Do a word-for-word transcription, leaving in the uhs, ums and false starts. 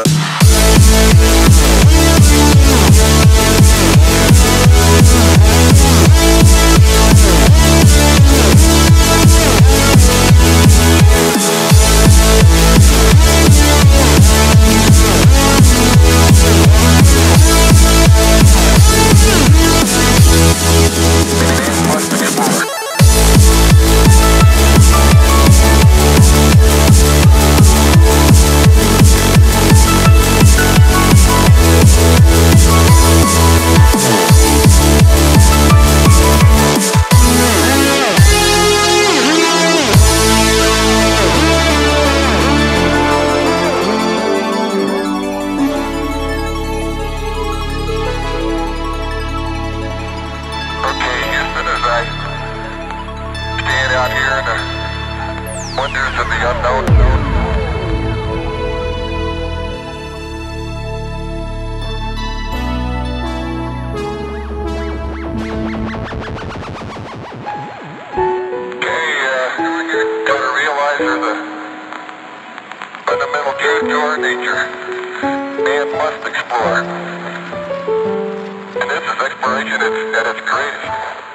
Out here in the wonders of the unknown. Okay, uh, you gotta realize there's a fundamental truth to our nature. Man must explore. And this is exploration at, at its greatest.